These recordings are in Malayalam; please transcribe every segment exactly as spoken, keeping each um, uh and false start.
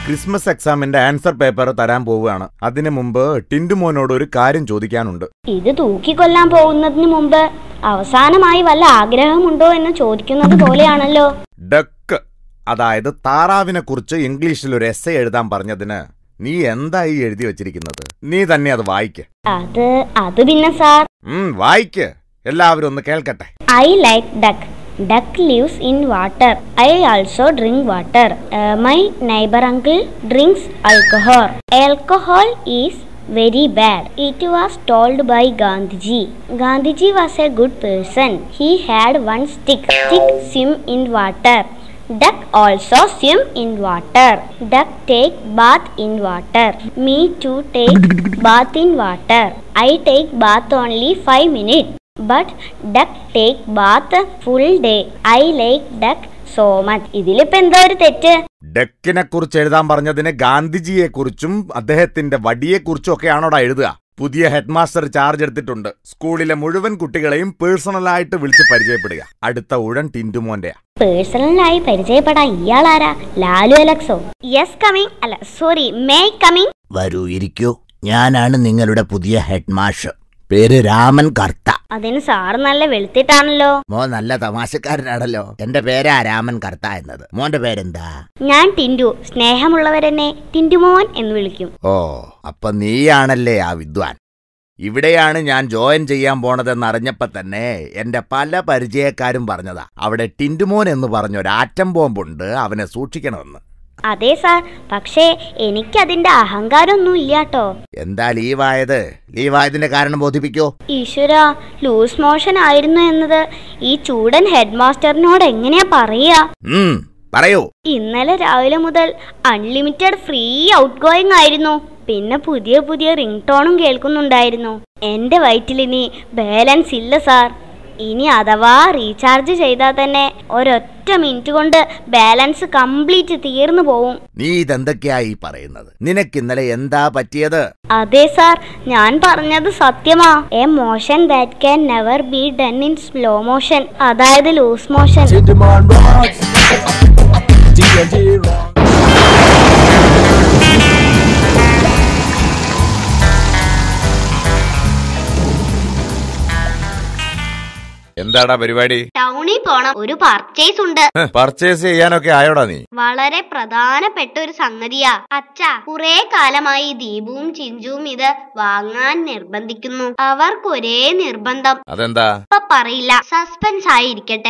ക്രിസ്മസ് എക്സാമിന്റെ ആൻസർ പേപ്പർ തരാൻ പോവുകയാണ്. അതിനു മുമ്പ് ടിൻഡുമോനോട് ഒരു കാര്യം ചോദിക്കാനുണ്ട്. ഇത് തൂക്കിക്കൊല്ലാൻ പോകുന്നതിന് മുമ്പ് അവസാനമായി വല്ല ആഗ്രഹമുണ്ടോ എന്ന് ചോദിക്കുന്നത് പോലെയാണല്ലോ. ഡക്ക്, അതായത് താറാവിനെ കുറിച്ച് ഇംഗ്ലീഷിൽ ഒരു എസ്സേ എഴുതാൻ പറഞ്ഞതിന് നീ എന്തായി എഴുതി വെച്ചിരിക്കുന്നത്? നീ തന്നെ അത് വായിക്ക്. അത് അത് പിന്നെ സാർ. വായിക്ക്, എല്ലാവരും ഒന്ന് കേൾക്കട്ടെ. I like duck. Duck lives in water. I also drink water. Uh, my neighbor uncle drinks alcohol. Alcohol is very bad. It was told by Gandhiji. Gandhiji was a good person. He had one stick. Stick swim in water. Duck also swim in water. Duck take bath in water. Me too take bath in water. I take bath only five minutes. But duck take bath full day. I like duck so much. ഇതിലിപ്പോ എന്താ ഒരു തെറ്റ്? ഡക്കിനെ കുറിച്ച് എഴുതാൻ പറഞ്ഞതിന് ഗാന്ധിജിയെ കുറിച്ചും അദ്ദേഹത്തിന്റെ വടിയെ കുറിച്ചും ഒക്കെയാണോടാ എഴുതുക? പുതിയ ഹെഡ് മാസ്റ്റർ ചാർജ് എടുത്തിട്ടുണ്ട്. സ്കൂളിലെ മുഴുവൻ കുട്ടികളെയും പേഴ്സണലായിട്ട് വിളിച്ച് പരിചയപ്പെടുക. അടുത്ത ഉഴൻ ടിൻഡുമോന്റെ. പേഴ്സണലായി പരിചയപ്പെടാൻ ഇയാളാരാ? ലാലു അലക്സോ? Yes coming. അല്ല സോറി, മേ കമ്മിങ്? വരൂ, ഇരിക്കൂ. ഞാനാണ് നിങ്ങളുടെ പുതിയ ഹെഡ് മാസ്റ്റർ. പേര് രാമൻ കർത്ത. അതിന് സാറ് നല്ല വെളുത്തിട്ടാണല്ലോ. മോൻ നല്ല തമാശക്കാരനാണല്ലോ. എന്റെ പേരാ രാമൻ കർത്ത എന്നത്. മോന്റെ പേരെന്താ? ഞാൻ ടിൻഡു. സ്നേഹമുള്ളവരെന്നെ ടിൻഡുമോൻ എന്ന് വിളിക്കും. ഓ, അപ്പൊ നീയാണല്ലേ ആ വിദ്വാൻ. ഇവിടെയാണ് ഞാൻ ജോയിൻ ചെയ്യാൻ പോണതെന്ന് അറിഞ്ഞപ്പോ തന്നെ എന്റെ പല പരിചയക്കാരും പറഞ്ഞതാ, അവിടെ ടിൻഡുമോൻ എന്ന് പറഞ്ഞൊരു ആറ്റം ബോംബുണ്ട്, അവനെ സൂക്ഷിക്കണമെന്ന്. അതെ സാർ, പക്ഷേ എനിക്കതിന്റെ അഹങ്കാരമൊന്നും ഇല്ലാട്ടോ. എന്താ ലീവായത്? ലീവായതിന്റെ കാരണം ബോധിപ്പിക്കോ. ഈശ്വര, ലൂസ് മോഷൻ ആയിരുന്നു എന്നത് ഈ ചൂടൻ ഹെഡ് മാസ്റ്ററിനോട് എങ്ങനെയാ പറയാ? പറയൂ. ഇന്നലെ രാവിലെ മുതൽ അൺലിമിറ്റഡ് ഫ്രീ ഔട്ട് ഗോയിങ് ആയിരുന്നു. പിന്നെ പുതിയ പുതിയ റിംഗ് ടോണും കേൾക്കുന്നുണ്ടായിരുന്നു. എന്റെ വയറ്റിലിനി ബാലൻസ് ഇല്ല സാർ. ഇനി അഥവാ റീചാർജ് ചെയ്താൽ തന്നെ ഒരൊറ്റ മിനിറ്റ് കൊണ്ട് ബാലൻസ് കംപ്ലീറ്റ് തീർന്നു പോവും. നീ ഇതെന്തൊക്കെയായി പറയുന്നത്? നിനക്ക് ഇന്നലെ എന്താ പറ്റിയത്? അതെ സാർ, ഞാൻ പറഞ്ഞത് സത്യമാ. A motion that can never be done in slow motion, അതായത് ലൂസ് മോഷൻ. എന്താടാ പരിപാടി? ടൗണിൽ പോണം, ഒരു പർച്ചേസ് ഉണ്ട്. പർച്ചേസ് ചെയ്യാനൊക്കെ ആയോടാ നീ? വളരെ പ്രധാനപ്പെട്ട ഒരു സംഗതിയാ അച്ഛാ. കുറെ കാലമായി ദീപുവും ചിഞ്ചുവും ഇത് വാങ്ങാൻ നിർബന്ധിക്കുന്നു. അവർക്ക് ഒരേ നിർബന്ധം. അതെന്താ? ഇപ്പൊ പറയില്ല, സസ്പെൻസ് ആയിരിക്കട്ടെ.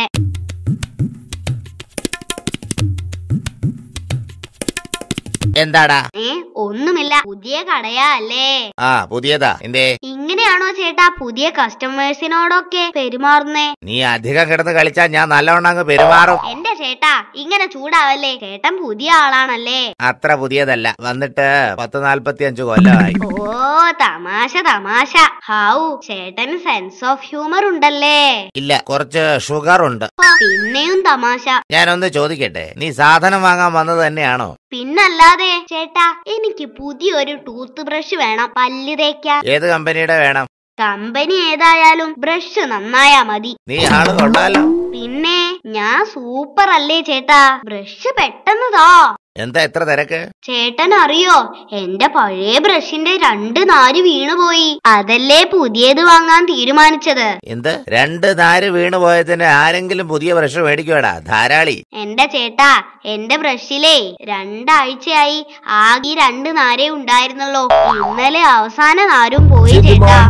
എന്താടാ? ഏ ഒന്നുമില്ല, പുതിയ കടയാ അല്ലേ? ആ, പുതിയതാ. എന്തേ ഇങ്ങനെയാണോ ചേട്ടാ പുതിയ കസ്റ്റമേഴ്സിനോടൊക്കെ പെരുമാറുന്നേ? നീ അധികം കിടന്ന് കളിച്ചാ ഞാൻ നല്ലവണ്ണം അങ്ങ് പെരുമാറും. എന്റെ ചേട്ടാ ഇങ്ങനെ ചൂടാവല്ലേ, ചേട്ടൻ പുതിയ ആളാണല്ലേ. അത്ര പുതിയതല്ല, വന്നിട്ട് പത്ത് നാല്പത്തി അഞ്ചു കൊല്ലമായി. ഓ, തമാശ തമാശ. ഹൗ, ചേട്ടന് സെൻസ് ഓഫ് ഹ്യൂമർ ഉണ്ടല്ലേ? ഇല്ല, കുറച്ച് ഷുഗർ ഉണ്ട്. പിന്നെയും തമാശ. ഞാനൊന്ന് ചോദിക്കട്ടെ, നീ സാധനം വാങ്ങാൻ വന്നത് തന്നെയാണോ? പിന്നല്ലാതെ ചേട്ടാ, എനിക്ക് പുതിയൊരു ടൂത്ത് ബ്രഷ് വേണം, പല്ല് തേക്കാൻ. ഏത് കമ്പനിയുടെ വേണം? കമ്പനി ഏതായാലും ബ്രഷ് നന്നായാ മതി. നീ ആള് കൊള്ളാലോ. പിന്നെ ഞാൻ സൂപ്പർ അല്ലേ ചേട്ടാ? ബ്രഷ് പെട്ടെന്ന് താ. എന്താ എത്ര തിരക്ക്? ചേട്ടൻ അറിയോ, എന്റെ പഴയ ബ്രഷിന്റെ രണ്ട് നാര് വീണുപോയി. അതല്ലേ പുതിയത് വാങ്ങാൻ തീരുമാനിച്ചത്. എന്ത്? രണ്ട് നാര് വീണു പോയതിന് ആരെങ്കിലും പുതിയ ബ്രഷ് മേടിക്കുവാടാ ധാരാളി. എന്റെ ചേട്ടാ, എന്റെ ബ്രഷിലേ രണ്ടാഴ്ചയായി ആകെ രണ്ട് നാരേ ഉണ്ടായിരുന്നുള്ളൂ. ഇന്നലെ അവസാന നാരും പോയി ചേട്ടാ.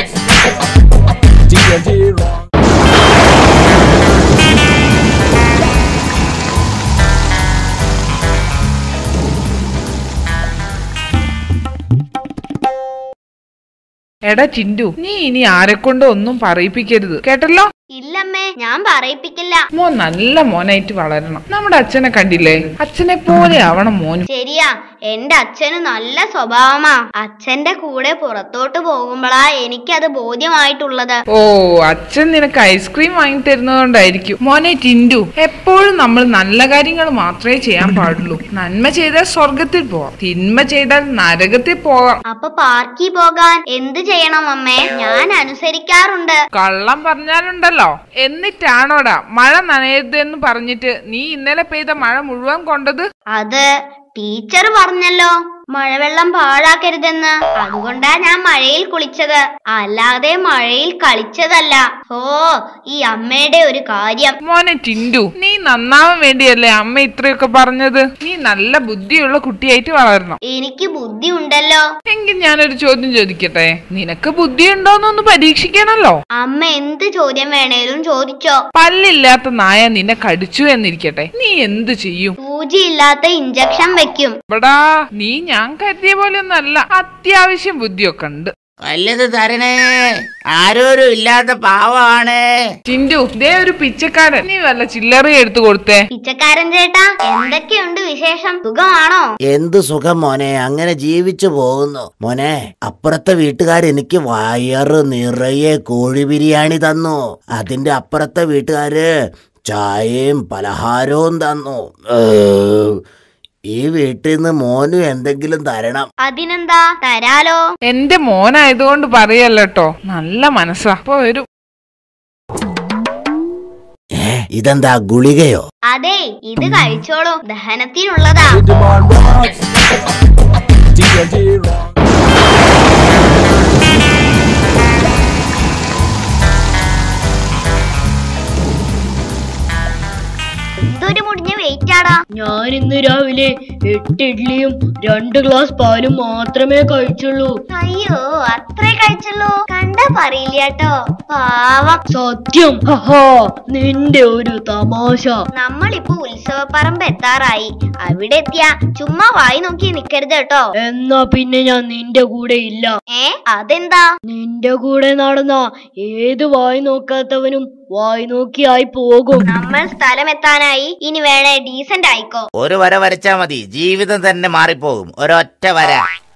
എടാ ചിൻഡു, നീ ഇനി ആരെക്കൊണ്ട് ഒന്നും പറയിപ്പിക്കരുത്, കേട്ടല്ലോ? ഇല്ലമ്മേ, ഞാൻ പറയിപ്പിക്കില്ല. മോൻ നല്ല മോനായിട്ട് വളരണം. നമ്മുടെ അച്ഛനെ കണ്ടില്ലേ? അച്ഛനെ പോലെ ആവണം മോനും. ശരിയാ, എന്റെ അച്ഛന് നല്ല സ്വഭാവമാ. അച്ഛന്റെ കൂടെ പുറത്തോട്ട് പോകുമ്പോഴാ എനിക്കത് ബോധ്യമായിട്ടുള്ളത്. ഓ, അച്ഛൻ നിനക്ക് ഐസ്ക്രീം വാങ്ങി തരുന്നതുകൊണ്ടായിരിക്കും. മോനെ ടിൻഡു, എപ്പോഴും നമ്മൾ നല്ല കാര്യങ്ങൾ മാത്രമേ ചെയ്യാൻ പാടുള്ളൂ. നന്മ ചെയ്താൽ സ്വർഗത്തിൽ പോവാം, തിന്മ ചെയ്താൽ നരകത്തിൽ പോകാം. അപ്പൊ പാർക്കിൽ പോകാൻ എന്ത് ചെയ്യണം അമ്മേ? ഞാൻ അനുസരിക്കാറുണ്ട്. കള്ളം പറഞ്ഞാലുണ്ടല്ലോ. എന്നിട്ടാണോടാ മഴ നനയരുത് എന്ന് പറഞ്ഞിട്ട് നീ ഇന്നലെ പെയ്ത മഴ മുഴുവൻ കൊണ്ടത്? അത് ടീച്ചർ പറഞ്ഞല്ലോ മഴവെള്ളം പാഴാക്കരുതെന്ന്. അതുകൊണ്ടാ ഞാൻ മഴയിൽ കുളിച്ചത്, അല്ലാതെ മഴയിൽ കളിച്ചതല്ല. ഓ ഈ അമ്മയുടെ ഒരു കാര്യം. മോനെ ടിൻഡു, നീ നന്നാവാൻ വേണ്ടിയല്ലേ അമ്മ ഇത്രയൊക്കെ പറഞ്ഞത്? നീ നല്ല ബുദ്ധിയുള്ള കുട്ടിയായിട്ട് വളരണം. എനിക്ക് ബുദ്ധി ഉണ്ടല്ലോ. എങ്കിൽ ഞാനൊരു ചോദ്യം ചോദിക്കട്ടെ? നിനക്ക് ബുദ്ധി ഉണ്ടോന്നൊന്ന് പരീക്ഷിക്കണല്ലോ. അമ്മ എന്ത് ചോദ്യം വേണേലും ചോദിച്ചോ. പല്ലില്ലാത്ത നായ നിന്നെ കടിച്ചു എന്നിരിക്കട്ടെ, നീ എന്ത് ചെയ്യും? സൂചിയില്ലാത്ത ഇഞ്ചക്ഷൻ വെക്കും. എടാ, നീ ഞാൻ കരുതിയ പോലെ ഒന്നല്ല, അത്യാവശ്യം ബുദ്ധിയൊക്കെ ഉണ്ട്. വല്ലത് തരണേ, ആരോരും ഇല്ലാത്ത പാവാണ്. ചിൻഡു, ദേ ഒരു പിച്ചക്കാരൻ, നീ വല്ല ചില്ലറ എടുത്തു കൊടുത്തേ. പിച്ചക്കാരൻ ചേട്ടാ, എന്തൊക്കെയുണ്ട് വിശേഷം? സുഖമാണോ? എന്ത് സുഖം മോനെ, അങ്ങനെ ജീവിച്ചു പോകുന്നു. മോനെ, അപ്പുറത്തെ വീട്ടുകാർ എനിക്ക് വയറ് നിറയെ കോഴി ബിരിയാണി തന്നു. അതിന്റെ അപ്പുറത്തെ വീട്ടുകാര് ചായയും പലഹാരവും തന്നു. ഈ വീട്ടിൽ നിന്ന് മോനും എന്തെങ്കിലും തരണം. അതിനെന്താ, തരാലോ. എന്റെ മോനായതുകൊണ്ട് പറയല്ലോ, നല്ല മനസ്സാ. അപ്പൊ വരും. ഏ ഇതെന്താ, ഗുളികയോ? അതെ, ഇത് കഴിച്ചോളൂ, ദഹനത്തിനുള്ളതാ. എന്തൊരു മുടിഞ്ഞ വെയിറ്റാടാ. ഞാൻ ഇന്ന് രാവിലെ എട്ട് ഇഡ്ലിയും രണ്ട് ഗ്ലാസ് പാലും മാത്രമേ കഴിച്ചുള്ളൂ. അയ്യോ, അത്രേ കഴിച്ചുള്ളൂ? കണ്ടാ പറയില്ല കേട്ടോ, പാവം. സത്യം. ഹഹാ, നിന്റെ ഒരു തമാശ. നമ്മളിപ്പോ ഉത്സവപ്പറമ്പ് എത്താറായി. അവിടെ എത്തിയാ ചുമ്മാ വായി നോക്കി നിക്കരുത് കേട്ടോ. എന്നാ പിന്നെ ഞാൻ നിന്റെ കൂടെ ഇല്ല. ഏ അതെന്താ? നിന്റെ കൂടെ നടന്ന ഏത് വായി നോക്കാത്തവനും വായി നോക്കിയായി പോകും. നമ്മൾ സ്ഥലം എത്താനായി, ഇനി വേണേ ഡീസന്റ് ആയിക്കോ. ഒരു വര വരച്ചാ മതി, ജീവിതം തന്നെ മാറിപ്പോകും. ഒരൊറ്റ വര.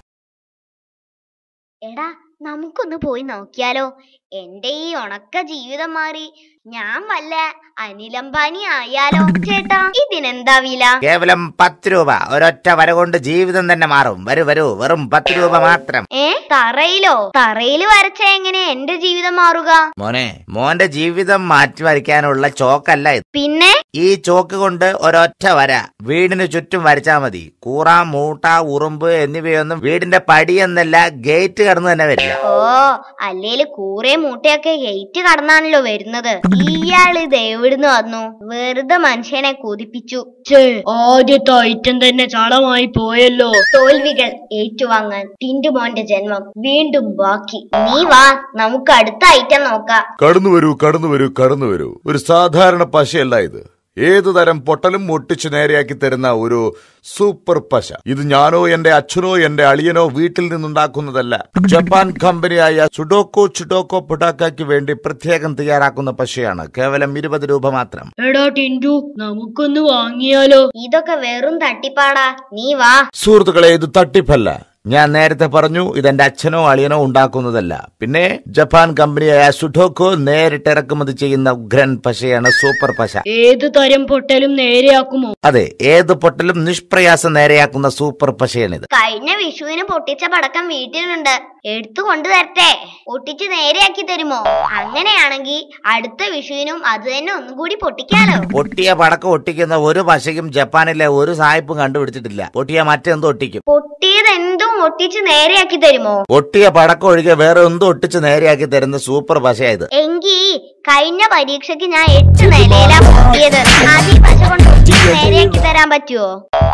എടാ, നമുക്കൊന്ന് പോയി നോക്കിയാലോ? എന്റെ ഈ ഉണക്ക ജീവിതം മാറി ഞാൻ വല്ല അനിലംബാനി ആയാലോ? ചേട്ടാ, ഇതിനെന്താ വില? കേവലം പത്ത് രൂപ. ഒരൊറ്റ വര കൊണ്ട് ജീവിതം തന്നെ മാറും. വരൂ വരൂ, വെറും പത്ത് രൂപ മാത്രം. ഏ തറയിലോ? തറയില് വരച്ച എങ്ങനെ എന്റെ ജീവിതം മാറുക? മോനെ, മോന്റെ ജീവിതം മാറ്റി വരയ്ക്കാനുള്ള ചോക്കല്ല ഇത്. പിന്നെ? ഈ ചോക്ക് കൊണ്ട് ഒരൊറ്റ വര വീടിന് ചുറ്റും വരച്ചാ മതി. കൂറ, മൂട്ട, ഉറുമ്പ് എന്നിവയൊന്നും വീടിന്റെ പടിയെന്നല്ല, ഗേറ്റ് കടന്നു തന്നെ വരില്ല. ഓ, അല്ലേല് കൂറേ മൂട്ടയൊക്കെ ഗേറ്റ് കടന്നാണല്ലോ വരുന്നത്. ഇയാള് ഇത് എവിടുന്ന് വന്നു? വെറുതെ മനുഷ്യനെ കൊതിപ്പിച്ചു. ആദ്യത്തെ ഐറ്റം തന്നെ ചളമായി പോയല്ലോ. തോൽവികൾ ഏറ്റുവാങ്ങാൻ ടിൻഡുമോന്റെ ജന്മം വീണ്ടും ബാക്കി. നീ വാ, നമുക്ക് അടുത്ത ഐറ്റം നോക്കാം. കടന്നു വരൂ കടന്നു വരൂ കടന്നു വരൂ. ഒരു സാധാരണ പശയല്ല ഇത്. ഏതു തരം പൊട്ടലും ഒട്ടിച്ചു നേരെയാക്കി തരുന്ന ഒരു സൂപ്പർ പശ. ഇത് ഞാനോ എന്റെ അച്ഛനോ എന്റെ അളിയനോ വീട്ടിൽ നിന്നുണ്ടാക്കുന്നതല്ല. ജപ്പാൻ കമ്പനിയായ സുഡോക്കോ ചുഡോക്കോ പൊട്ടാക്കയ്ക്ക് വേണ്ടി പ്രത്യേകം തയ്യാറാക്കുന്ന പശയാണ്. കേവലം ഇരുപത് രൂപ മാത്രം. എടാ ടിൻഡു, നമുക്കൊന്ന് വാങ്ങിയാലോ? ഇതൊക്കെ വെറും തട്ടിപ്പാടാ, നീ വാ. സുഹൃത്തുക്കളെ, ഇത് തട്ടിപ്പല്ല. ഞാൻ നേരത്തെ പറഞ്ഞു, ഇതെന്റെ അച്ഛനോ അളിയനോ ഉണ്ടാക്കുന്നതല്ല. പിന്നെ ജപ്പാൻ കമ്പനിയായ സുഡോക്കോ നേരിട്ട് ഇറക്കുമതി ചെയ്യുന്ന ഉഗ്രൻ പശയാണ് സൂപ്പർ പശ. ഏത് തരം പൊട്ടലും നേരെയാക്കുമോ? അതെ, ഏത് പൊട്ടലും നിഷ്പ്രയാസം നേരെയാക്കുന്ന സൂപ്പർ പശയാണിത്. കഴിഞ്ഞ വിഷുവിന് പൊട്ടിച്ച പടക്കം വീട്ടിലുണ്ട്, എടുത്തു കൊണ്ടു തരട്ടെ? ഒട്ടിച്ച് നേരെയാക്കി തരുമോ? അങ്ങനെയാണെങ്കിൽ അടുത്ത വിഷുവിനും അത് തന്നെ ഒന്നും കൂടി പൊട്ടിക്കാലോ. പൊട്ടിയ പടക്കം ഒട്ടിക്കുന്ന ഒരു പശയും ജപ്പാനിലെ ഒരു സായിപ്പും കണ്ടുപിടിച്ചിട്ടില്ല. പൊട്ടിയ മറ്റെന്തോ ഒട്ടിക്കും. പൊട്ടിയത് എന്തും ഒട്ടിച്ച് നേരെയാക്കി തരുമോ? പൊട്ടിയ പടക്കം ഒഴികെ വേറെ എന്തോ ഒട്ടിച്ച് നേരെയാക്കി തരുന്ന സൂപ്പർ പശയായത്. എങ്കി കഴിഞ്ഞ പരീക്ഷയ്ക്ക് ഞാൻ എട്ട് നിലയിലാ പൊട്ടിയത്. ആദ്യം പശ കൊണ്ട് ഒട്ടിച്ച് നേരെയാക്കി തരാൻ പറ്റുമോ?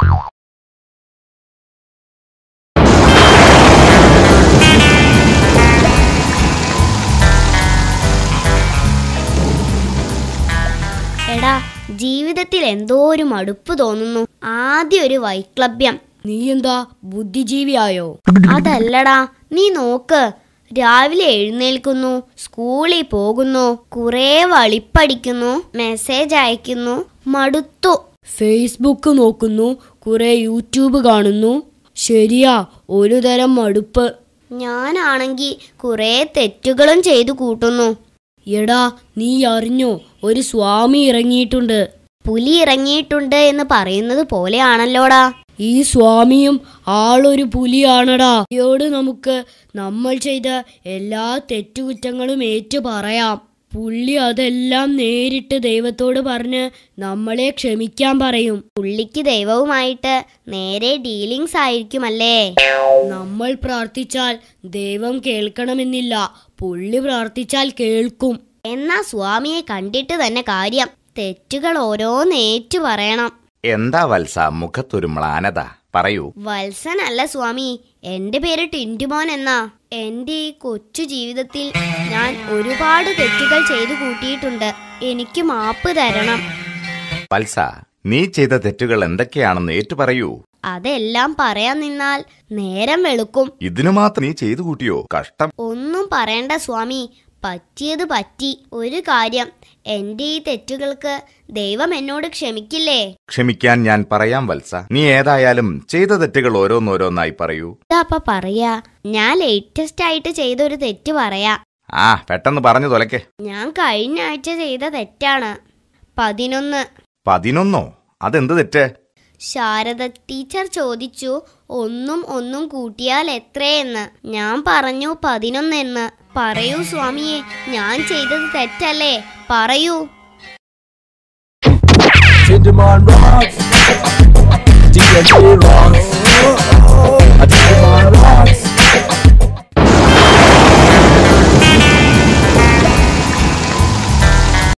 എടാ, ജീവിതത്തിൽ എന്തോ ഒരു മടുപ്പ് തോന്നുന്നു. ആദ്യം ഒരു വൈക്ലഭ്യം. നീ എന്താ ബുദ്ധിജീവിയായോ? അതല്ലടാ, നീ നോക്ക്. രാവിലെ എഴുന്നേൽക്കുന്നു, സ്കൂളിൽ പോകുന്നു, കുറെ വളിപ്പടിക്കുന്നു, മെസ്സേജ് അയക്കുന്നു, മടുത്തു. ഫേസ്ബുക്ക് നോക്കുന്നു, കുറെ യൂട്യൂബ് കാണുന്നു. ശരിയാ, ഒരു തരം മടുപ്പ്. ഞാനാണെങ്കിൽ കുറെ തെറ്റുകളും ചെയ്തു കൂട്ടുന്നു. എടാ, നീ അറിഞ്ഞോ, ഒരു സ്വാമി ഇറങ്ങിയിട്ടുണ്ട്. പുലി ഇറങ്ങിയിട്ടുണ്ട് എന്ന് പറയുന്നത് പോലെയാണല്ലോടാ. ഈ സ്വാമിയും ആളൊരു പുലിയാണടാ. ഇയോട് നമുക്ക് നമ്മൾ ചെയ്ത എല്ലാ തെറ്റുകുറ്റങ്ങളും ഏറ്റു പറയാം. പുള്ളി അതെല്ലാം നേരിട്ട് ദൈവത്തോട് പറഞ്ഞ് നമ്മളെ ക്ഷമിക്കാൻ പറയും. പുള്ളിക്ക് ദൈവവുമായിട്ട് നേരെ ഡീലിങ്സ് ആയിരിക്കുമല്ലേ? നമ്മൾ പ്രാർത്ഥിച്ചാൽ ദൈവം കേൾക്കണമെന്നില്ല, പുള്ളി പ്രാർത്ഥിച്ചാൽ കേൾക്കും. എന്നാ സ്വാമിയെ കണ്ടിട്ട് തന്നെ കാര്യം. തെറ്റുകൾ ഓരോന്നേറ്റു പറയണം. എന്താ വത്സ മുഖത്തൊരു മ്ലാനത? പറയൂ. വത്സൻ അല്ല സ്വാമി, എന്റെ പേര് ടിന്റുമോൻ എന്നാ. എന്റെ ഈ കൊച്ചു ജീവിതത്തിൽ ഞാൻ ഒരുപാട് തെറ്റുകൾ ചെയ്തു കൂട്ടിയിട്ടുണ്ട്. എനിക്ക് മാപ്പ് തരണം. വത്സ, നീ ചെയ്ത തെറ്റുകൾ എന്തൊക്കെയാണെന്ന് ഏറ്റു പറയൂ. അതെല്ലാം പറയാൻ നിന്നാൽ നേരം വെളുക്കും. ഇതിനു മാത്രം നീ ചെയ്തു കൂട്ടിയോ? കഷ്ടം. ഒന്നും പറയണ്ട സ്വാമി, പറ്റിയത് പറ്റി. ഒരു കാര്യം, എന്റെ ഈ തെറ്റുകൾക്ക് ദൈവം എന്നോട് ക്ഷമിക്കില്ലേ? ക്ഷമിക്കാൻ ഞാൻ പറയാം വത്സ. നീ ഏതായാലും ചെയ്ത തെറ്റുകൾ ഓരോന്നോരോന്നായി പറയൂ. ഇതാപ്പ പറയാ. ഞാൻ ലേറ്റസ്റ്റ് ആയിട്ട് ചെയ്ത ഒരു തെറ്റ് പറയാ. ആ, പെട്ടെന്ന് പറഞ്ഞു തൊലക്കെ. ഞാൻ കഴിഞ്ഞ ആഴ്ച ചെയ്ത തെറ്റാണ്. പതിനൊന്ന്. പതിനൊന്നോ? അതെന്ത് തെറ്റ്? ശാരദ ടീച്ചർ ചോദിച്ചു ഒന്നും ഒന്നും കൂട്ടിയാൽ എത്രയെന്ന്. ഞാൻ പറഞ്ഞു പതിനൊന്നെന്ന്. പറയൂ സ്വാമിയെ, ഞാൻ ചെയ്തത് തെറ്റല്ലേ? പറയൂ. Tinderman rocks, D N A rocks.